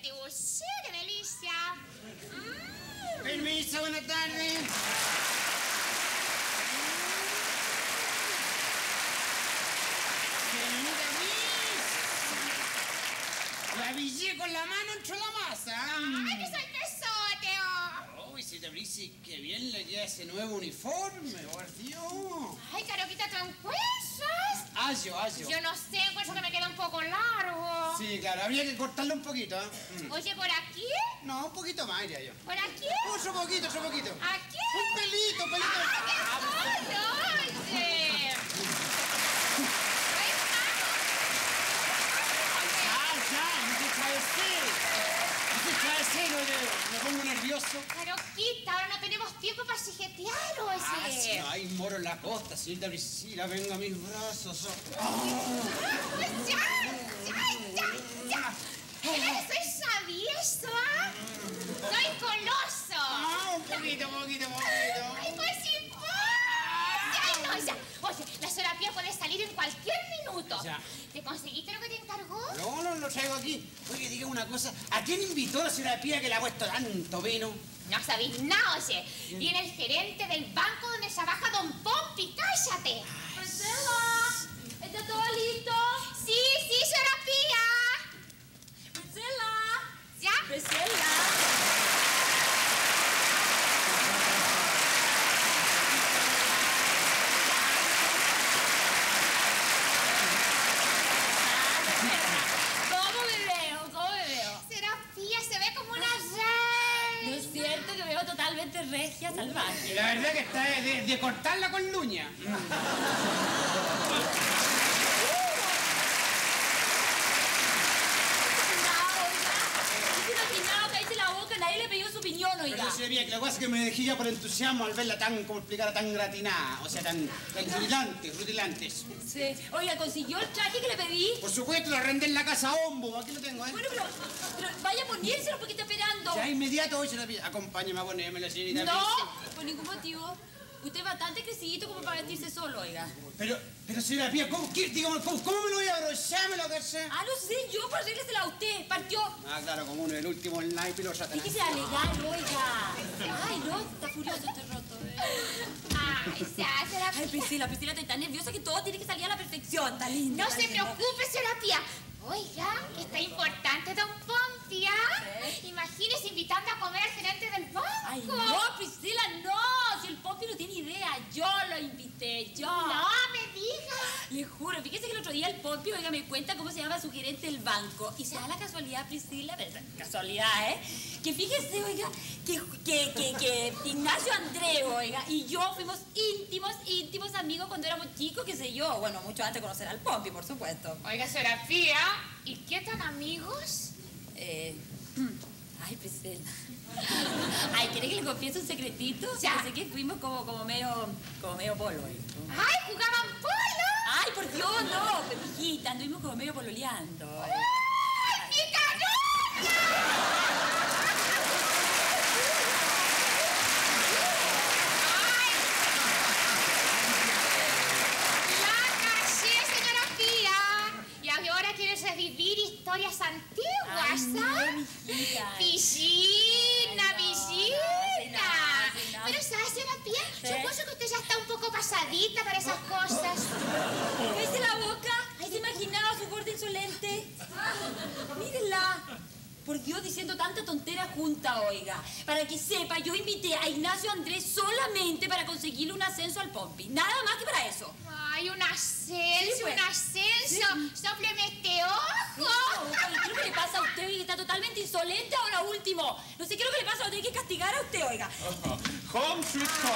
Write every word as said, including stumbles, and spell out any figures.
te gusté, qué delicia. Mm. Permiso, buenas tardes. Señorita Miss. La avisé con la mano entre la masa. Ay, qué sorpresote, oh. Uy, si te brisi, qué bien le queda ese nuevo uniforme, por Dios. Ay, Caroquita, ¿tú encuentras? Ayo, ayo. Yo no sé, encuentro que me queda un poco largo. Sí, claro, habría que cortarlo un poquito, ¿eh? Mm. Oye, ¿por aquí? No, un poquito más, diría yo. ¿Por aquí? Otro poquito, otro poquito. ¿Aquí? Un pelito, pelito. ¡Ay, qué solo! Oye. Ya, ya, no te cabecé. No te cabecé, no te- me pongo nervioso. Caroquita, ahora no tenemos tiempo para chijetear, oye. Ah, si no hay moro en la costa, señorita Priscila, venga a mis brazos. Pues ya, ya, ya, ya. Eh, soy sabieso, ¿ah? Soy coloso. Ah, un poquito, poquito, poquito. ¡Ay, pues sí, pues! ¡Ay, no, ya! Oye, la terapia puede salir en cualquier minuto. Ya. ¿Te conseguiste lo que te encargó? No, no lo traigo aquí. Oye, diga una cosa. ¿A quién invitó la señora Pía que le ha puesto tanto vino? No sabéis nada, oye. Viene el gerente del banco donde trabaja Don Pompi. ¡Cállate! Marcela, ¿está todo listo? Sí, sí, señora Pía. Marcela. ¿Ya? Marcela. ¿Cómo me veo? ¿Cómo me veo? Señora Pía se ve como una rey. ¿No es cierto que me veo totalmente regia, salvaje? La verdad que está de, de- de cortarla con luña. La boca, nadie le pidió su opinión, oiga. Pero señora Pía, que la cosa es que me dejé ya por entusiasmo al verla tan, como explicara, tan gratinada. O sea, tan, tan rutilante, rutilantes. Sí. Oiga, ¿consiguió el traje que le pedí? Por supuesto, lo arrendé en la casa Ombo. Aquí lo tengo, ¿eh? Bueno, pero, pero vaya a ponérselo porque está esperando. Ya inmediato hoy, señora Pía. Acompáñeme a ponérmelo, señorita No, Pía. por ningún motivo. Usted es bastante crecidito como para vestirse solo, oiga. Pero, pero señora Pía, ¿cómo, qué, dígame, ¿cómo, ¿cómo me lo voy a abrochar? ¿Me lo que sé? Ah, no sé, yo, pues arréglesela a usted. Partió. Ah, claro, como uno del último online y lo satanás. Fíjese legal, oiga. Ay, no, está furioso este roto. eh. Ay, ya, señora Ay, Pía. Priscila, Priscila, estoy tan nerviosa que todo tiene que salir a la perfección. Está lindo. No se preocupe, señora Pía. Oiga, está importante, Don Pompi, ¿ah? Imagínese invitando a comer al gerente del banco. Ay, no, Priscila, no. Si el Pompi no tiene idea, yo lo invité, yo. No me diga. Le juro, fíjese que el otro día el Pompi, oiga, me cuenta cómo se llama su gerente del banco. Y se da la casualidad, Priscila, pero casualidad, ¿eh? Que fíjese, oiga, que, que, que, que Ignacio Andreu, oiga, y yo fuimos íntimos, íntimos amigos cuando éramos chicos, qué sé yo. Bueno, mucho antes de conocer al Pompi, por supuesto. Oiga, señora Pía, ¿y qué tan amigos? Eh... Ay, Priscila. Ay, ¿quiere que le confiese un secretito? Ya. Pensé que fuimos como, como medio, como medio polo, oiga. ¡Ay, jugaban polo! Ay, por Dios, no, pero hijita, anduvimos como medio pololeando. ¡Ay, picarón! Revivir historias antiguas, Ay, no, ¿sabes? mijita. Piscina, Ay, no, piscina. no, no, no, no. Pero, ¿sabes, señora Pía? Sí. Supongo que usted ya está un poco pasadita para esas cosas. ¿Ves la boca? Ay, ¿se imaginaba su gorda insolente? Mírenla. Por Dios, diciendo tanta tontera junta, oiga. Para que sepa, yo invité a Ignacio Andrés solamente para conseguirle un ascenso al Pompi. Nada más que para eso. Ay, un ascenso, Sí, pues. un ascenso. Sópleme este ojo. Oiga, ¿qué es lo que le pasa a usted, oiga? Está totalmente insolente ahora último. No sé qué es lo que le pasa, lo tiene que castigar a usted, oiga. Home sweet home.